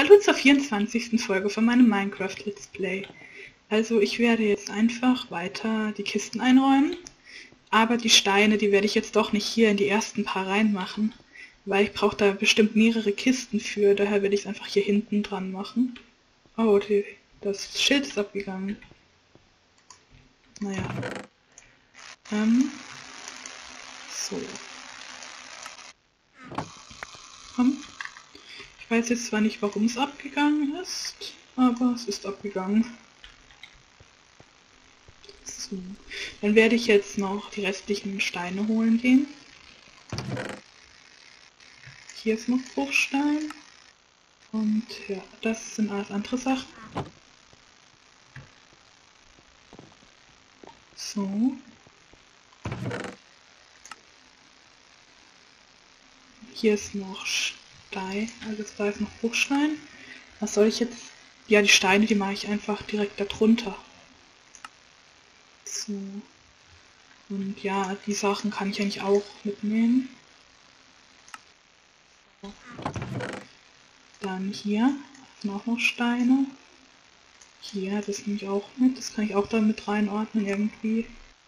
Hallo zur 24. Folge von meinem Minecraft Let's Play. Also ich werde jetzt einfach weiter die Kisten einräumen, aber die Steine, die werde ich jetzt doch nicht hier in die ersten paar reinmachen, weil ich brauche da bestimmt mehrere Kisten für, daher werde ich es einfach hier hinten dran machen. Oh, das Schild ist abgegangen. Naja. So. Komm. Ich weiß jetzt zwar nicht, warum es abgegangen ist, aber es ist abgegangen. So. Dann werde ich jetzt noch die restlichen Steine holen gehen. Hier ist noch Bruchstein. Und ja, das sind alles andere Sachen. So. Hier ist noch Stein, also da ist noch Bruchstein. Was soll ich jetzt? Ja, die Steine, die mache ich einfach direkt darunter. So. Und ja, die Sachen kann ich eigentlich auch mitnehmen. So. Dann hier sind auch noch Steine. Hier, das nehme ich auch mit. Das kann ich auch da mit reinordnen irgendwie.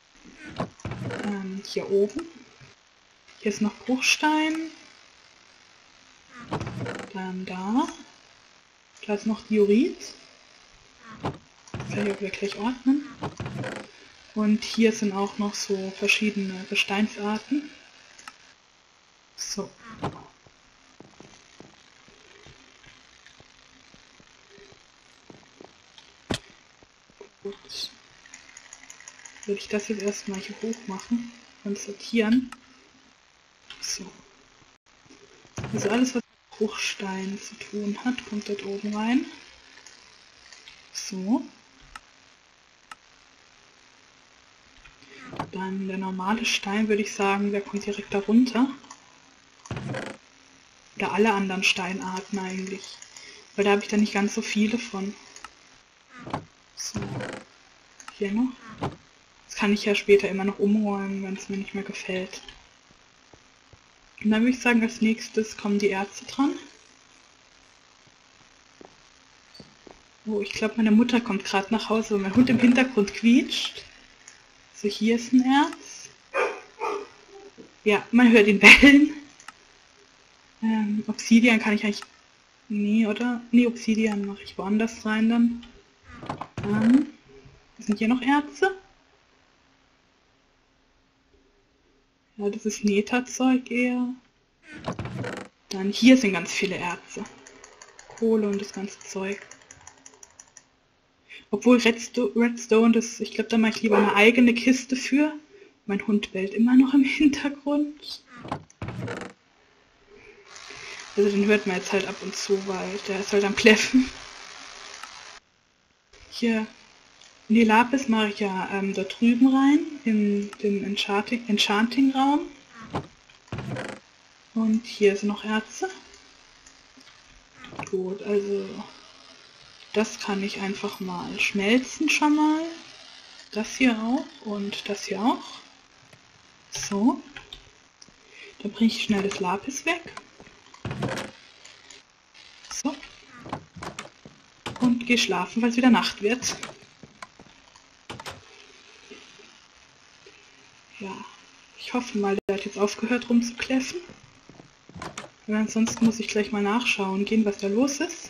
Hier oben. Hier ist noch Bruchstein. Dann da. Da ist noch Diorit. Das kann ich auch gleich ordnen. Und hier sind auch noch so verschiedene Gesteinsarten. So. Gut. Würde ich das jetzt erstmal hier hoch machen und sortieren. So. Also alles, was mit Bruchstein zu tun hat, kommt dort oben rein. So. Dann der normale Stein, würde ich sagen, der kommt direkt darunter. Oder alle anderen Steinarten eigentlich. Weil da habe ich dann nicht ganz so viele von. So. Hier noch. Das kann ich ja später immer noch umräumen, wenn es mir nicht mehr gefällt. Und dann würde ich sagen, als nächstes kommen die Erze dran. Oh, ich glaube, meine Mutter kommt gerade nach Hause, weil mein Hund im Hintergrund quietscht. So, hier ist ein Erz. Ja, man hört ihn bellen. Obsidian kann ich eigentlich... Nee, oder? Nee, Obsidian mache ich woanders rein dann. Sind hier noch Erze? Ja, das ist Netherzeug eher. Dann hier sind ganz viele Erze. Kohle und das ganze Zeug. Obwohl Redstone, ich glaube, da mache ich lieber eine eigene Kiste für. Mein Hund bellt immer noch im Hintergrund. Also den hört man jetzt halt ab und zu, weil der ist halt am Kläffen. Hier, in die Lapis mache ich ja da drüben rein, in den Enchanting-Raum. Und hier sind noch Erze. Gut, also das kann ich einfach mal schmelzen schon mal. Das hier auch und das hier auch. So. Dann bringe ich schnell das Lapis weg. So. Und gehe schlafen, weil es wieder Nacht wird. Ja, ich hoffe mal, der hat jetzt aufgehört rumzukläffen. Und ansonsten muss ich gleich mal nachschauen gehen, was da los ist.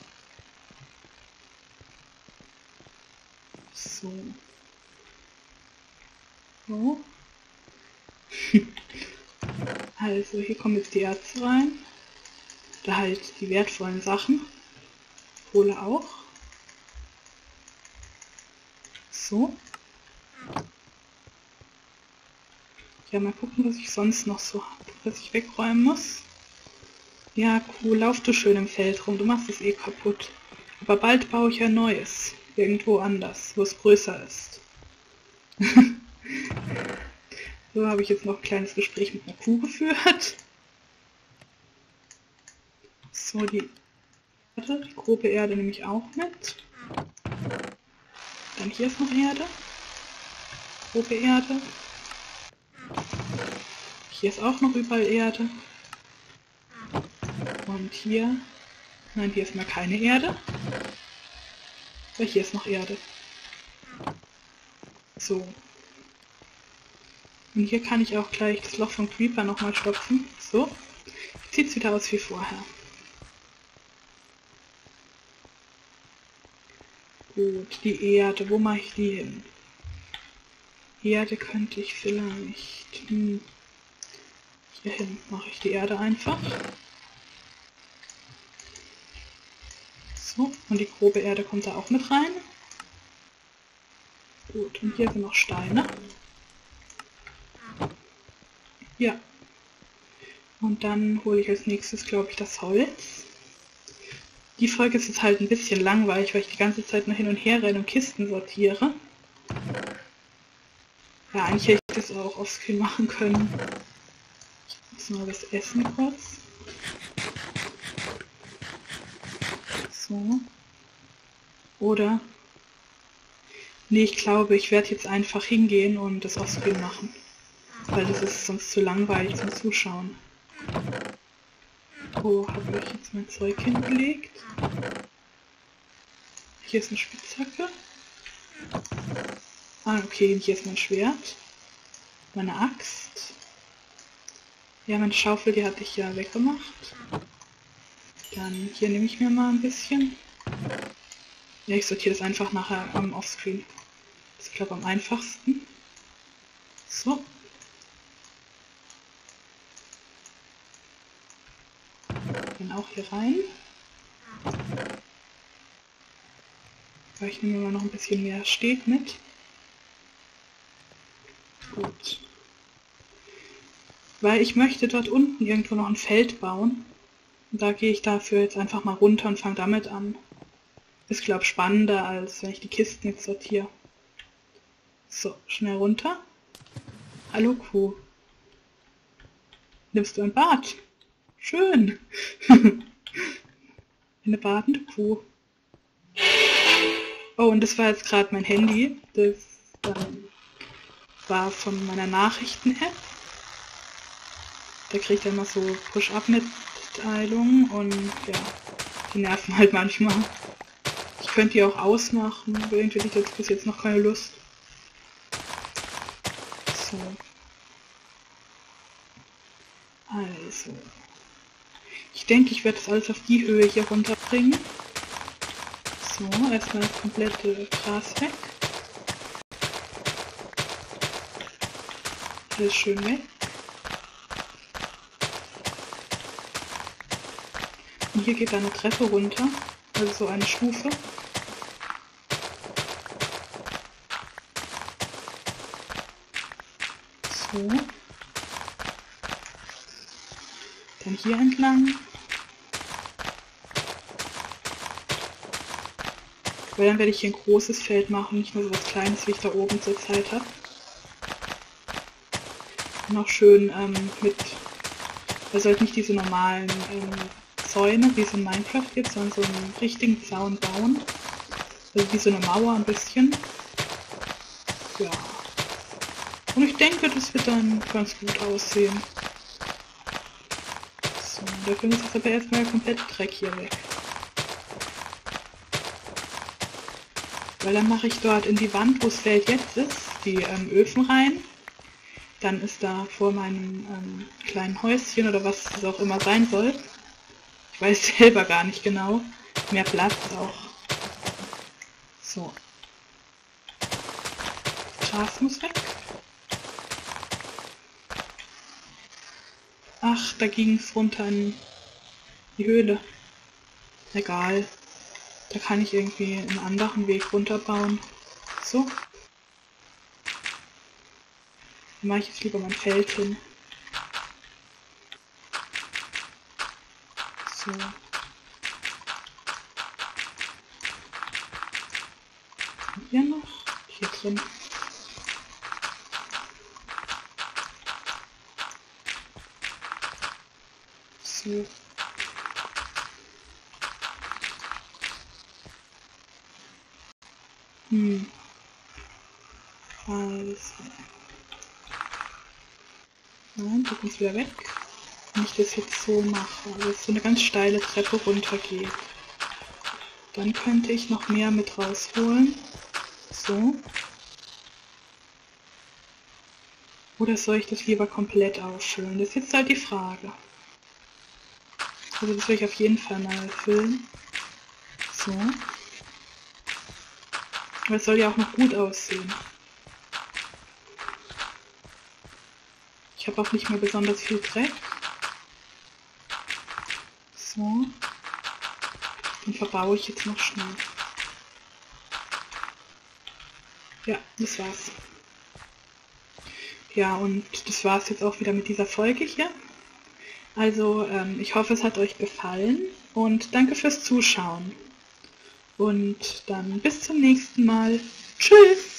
So. So. Also, hier kommen jetzt die Erze rein. Da halt die wertvollen Sachen. Kohle auch. So. Ja, mal gucken, was ich sonst noch so habe, was ich wegräumen muss. Ja, cool, lauf du schön im Feld rum, du machst es eh kaputt. Aber bald baue ich ein neues. Irgendwo anders, wo es größer ist. So habe ich jetzt noch ein kleines Gespräch mit einer Kuh geführt. So, die grobe Erde nehme ich auch mit. Dann hier ist noch Erde. Grobe Erde. Hier ist auch noch überall Erde. Und hier Nein, hier ist mal keine Erde. Aber hier ist noch Erde. So. Und hier kann ich auch gleich das Loch vom Creeper nochmal stopfen. So. Jetzt sieht es wieder aus wie vorher. Gut, die Erde. Wo mache ich die hin? Erde könnte ich vielleicht... Hier hin mache ich die Erde einfach. So, und die grobe Erde kommt da auch mit rein. Gut, und hier sind noch Steine. Ja. Und dann hole ich als nächstes, glaube ich, das Holz. Die Folge ist jetzt halt ein bisschen langweilig, weil ich die ganze Zeit nur hin und her renne und Kisten sortiere. Ja, eigentlich hätte ich das auch offscreen machen können. Ich muss mal was essen kurz. So. Oder? Nee, ich glaube, ich werde jetzt einfach hingehen und das offscreen machen. Weil das ist sonst zu langweilig zum Zuschauen. Wo habe ich jetzt mein Zeug hingelegt? Hier ist eine Spitzhacke. Ah, okay, hier ist mein Schwert. Meine Axt. Ja, meine Schaufel, die hatte ich ja weggemacht. Dann hier nehme ich mir mal ein bisschen. Ja, ich sortiere das einfach nachher am Offscreen. Das ist, glaube ich, am einfachsten. So. Dann auch hier rein. Aber ich nehme mal noch ein bisschen mehr Steg mit. Gut. Weil ich möchte dort unten irgendwo noch ein Feld bauen. Und da gehe ich dafür jetzt einfach mal runter und fange damit an. Ist, glaube ich, spannender, als wenn ich die Kisten jetzt sortiere. So, schnell runter. Hallo Kuh. Nimmst du ein Bad? Schön. Eine badende Kuh. Oh, und das war jetzt gerade mein Handy. Das war von meiner Nachrichten-App. Da kriegt er immer so Push-Up-Mitteilungen und ja, die nerven halt manchmal. Ich könnte die auch ausmachen, aber irgendwie hatte ich bis jetzt noch keine Lust. So. Also. Ich denke, ich werde das alles auf die Höhe hier runterbringen. So, erstmal das komplette Gras weg. Alles schön weg. Und hier geht da eine Treppe runter, also so eine Stufe. So. Dann hier entlang. Weil dann werde ich hier ein großes Feld machen, nicht nur so was Kleines, wie ich da oben zur Zeit habe. Und auch schön mit, also halt nicht diese normalen Zäune, wie es in Minecraft gibt, sondern so einen richtigen Zaun bauen. Also wie so eine Mauer ein bisschen. Ja. Und ich denke, das wird dann ganz gut aussehen. So, dafür muss jetzt aber erstmal der komplette Dreck hier weg. Weil dann mache ich dort in die Wand, wo das Feld jetzt ist, die Öfen rein. Dann ist da vor meinem kleinen Häuschen oder was es auch immer sein soll. Ich weiß selber gar nicht genau. Mehr Platz auch. So. Das Gras muss weg. Ach, da ging es runter in die Höhle. Egal. Da kann ich irgendwie einen anderen Weg runterbauen. So. Dann mache ich jetzt lieber mein Feld hin. So. Und hier noch. Hier drin. So. Also. Nein, tut uns wieder weg. wenn ich das jetzt so mache, also es so eine ganz steile Treppe runter geht. Dann könnte ich noch mehr mit rausholen. So. Oder soll ich das lieber komplett auffüllen? Das ist jetzt halt die Frage. Also das will ich auf jeden Fall mal füllen. So. Aber es soll ja auch noch gut aussehen. Ich habe auch nicht mehr besonders viel Dreck. So. Den verbaue ich jetzt noch schnell. Ja, das war's. Ja, und das war's jetzt auch wieder mit dieser Folge hier. Also, ich hoffe, es hat euch gefallen und danke fürs Zuschauen. Und dann bis zum nächsten Mal. Tschüss!